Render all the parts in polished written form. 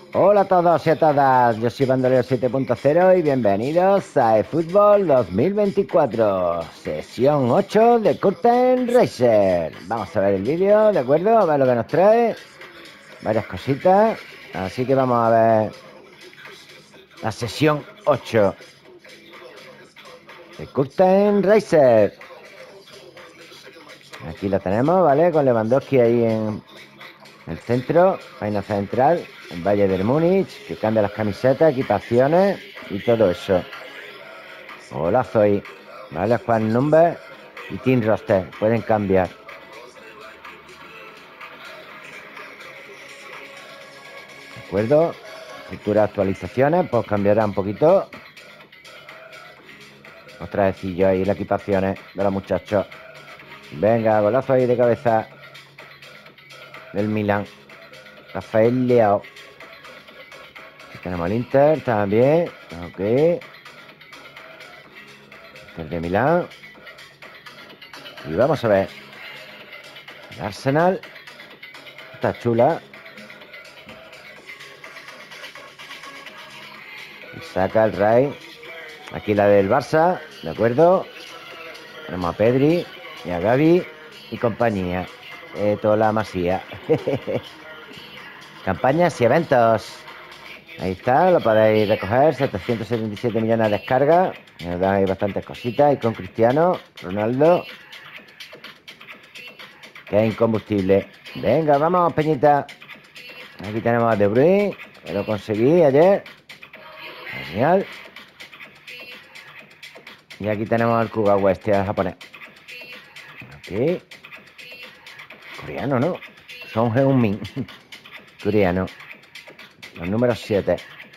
Hola a todos y a todas, yo soy Bandolero 7.0 y bienvenidos a eFootball 2024, sesión 8 de Curtain Racer. Vamos a ver el vídeo, ¿de acuerdo? A ver lo que nos trae, varias cositas, así que vamos a ver la sesión 8 de Curtain Racer. Aquí lo tenemos, ¿vale? Con Lewandowski ahí en el centro, vaina central, el Valle del Múnich, que cambia las camisetas, equipaciones y todo eso. Golazo ahí, ¿vale? Squad number y team roster, pueden cambiar. ¿De acuerdo? Futuras actualizaciones, pues cambiará un poquito. Otra vez yo ahí las equipaciones de los muchachos. Venga, golazo ahí de cabeza del Milan. Rafael Leao. Aquí tenemos el Inter también. Ok. Inter de Milán. Y vamos a ver. El Arsenal. Está chula. Y saca el Ray. Aquí la del Barça. ¿De acuerdo? Tenemos a Pedri y a Gavi y compañía. Toda la masía. Campañas y eventos. Ahí está, lo podéis recoger. 777 millones de descargas. Nos dan ahí bastantes cositas. Y con Cristiano Ronaldo, que es incombustible. Venga, vamos, Peñita. Aquí tenemos a De Bruyne, que lo conseguí ayer. Genial. Y aquí tenemos al Kuga West, el japonés. Aquí. Coreano, ¿no? Son Heung-min. Coreano. Los números 7.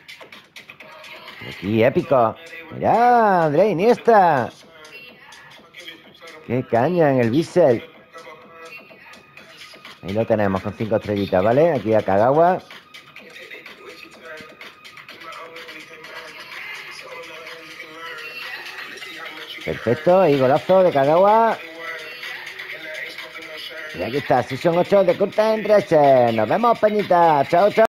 Y aquí, épico. Mirá, André Iniesta. Qué caña en el bisel. Ahí lo tenemos con 5 estrellitas, ¿vale? Aquí a Kagawa. Perfecto, ahí golazo de Kagawa. Y aquí está, Season 8 de Curtain Racer. Nos vemos, Peñita. Chao, chao.